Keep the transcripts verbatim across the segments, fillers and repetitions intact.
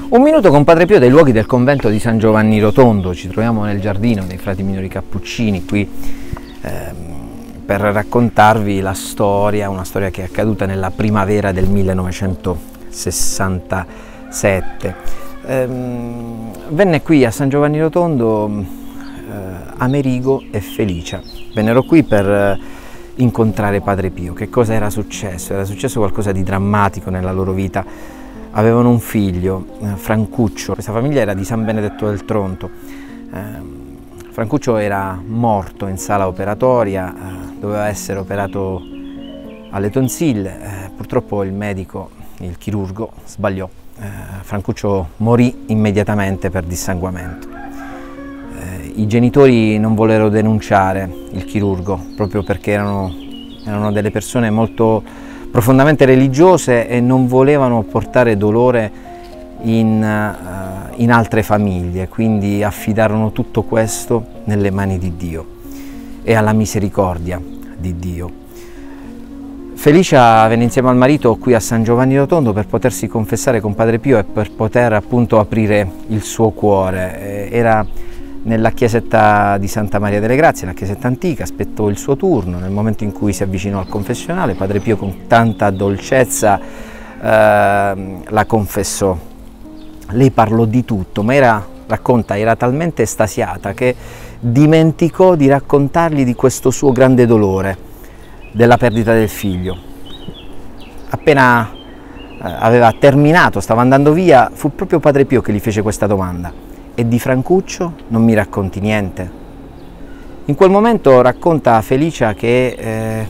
Un minuto con Padre Pio dai luoghi del convento di San Giovanni Rotondo. Ci troviamo nel giardino dei frati minori cappuccini qui ehm, per raccontarvi la storia, una storia che è accaduta nella primavera del millenovecentosessantasette. Ehm, venne qui a San Giovanni Rotondo eh, Amerigo e Felicia. Vennero qui per eh, incontrare Padre Pio. Che cosa era successo? Era successo qualcosa di drammatico nella loro vita. Avevano un figlio, eh, Francuccio. Questa famiglia era di San Benedetto del Tronto. Eh, Francuccio era morto in sala operatoria, eh, doveva essere operato alle tonsille. Eh, purtroppo il medico, il chirurgo, sbagliò. Eh, Francuccio morì immediatamente per dissanguamento. Eh, I genitori non vollero denunciare il chirurgo proprio perché erano, erano delle persone molto profondamente religiose e non volevano portare dolore in, uh, in altre famiglie, quindi affidarono tutto questo nelle mani di Dio e alla misericordia di Dio. Felicia venne insieme al marito qui a San Giovanni Rotondo per potersi confessare con Padre Pio e per poter appunto aprire il suo cuore. Era nella chiesetta di Santa Maria delle Grazie, la chiesetta antica, aspettò il suo turno. Nel momento in cui si avvicinò al confessionale, Padre Pio con tanta dolcezza eh, la confessò. Lei parlò di tutto, ma era, racconta, era talmente estasiata che dimenticò di raccontargli di questo suo grande dolore, della perdita del figlio. Appena eh, aveva terminato, stava andando via, fu proprio Padre Pio che gli fece questa domanda: e di Francuccio non mi racconti niente? In quel momento racconta Felicia che eh,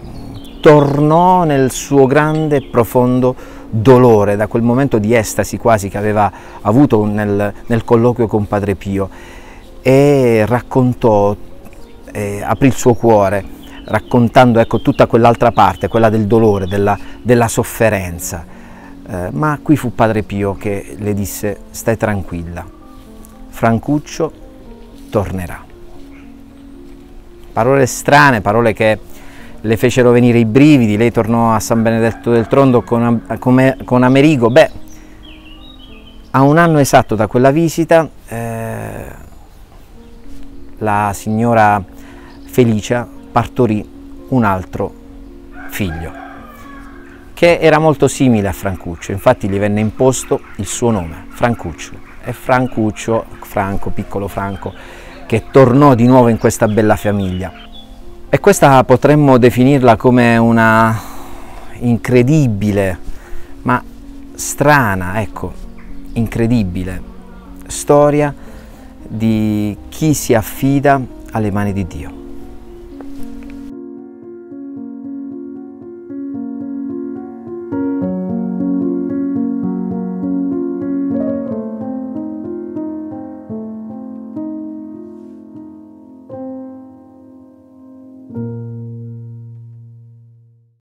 tornò nel suo grande e profondo dolore, da quel momento di estasi quasi che aveva avuto nel, nel colloquio con Padre Pio, e raccontò, eh, aprì il suo cuore, raccontando ecco, tutta quell'altra parte, quella del dolore, della, della sofferenza. Eh, ma qui fu Padre Pio che le disse: stai tranquilla, Francuccio tornerà. Parole strane, parole che le fecero venire i brividi. Lei tornò a San Benedetto del Tronto con, con, con Amerigo. Beh, a un anno esatto da quella visita, eh, la signora Felicia partorì un altro figlio, che era molto simile a Francuccio. Infatti gli venne imposto il suo nome, Francuccio. E Francuccio, Franco, piccolo Franco, che tornò di nuovo in questa bella famiglia. E questa potremmo definirla come una incredibile, ma strana, ecco, incredibile storia di chi si affida alle mani di Dio.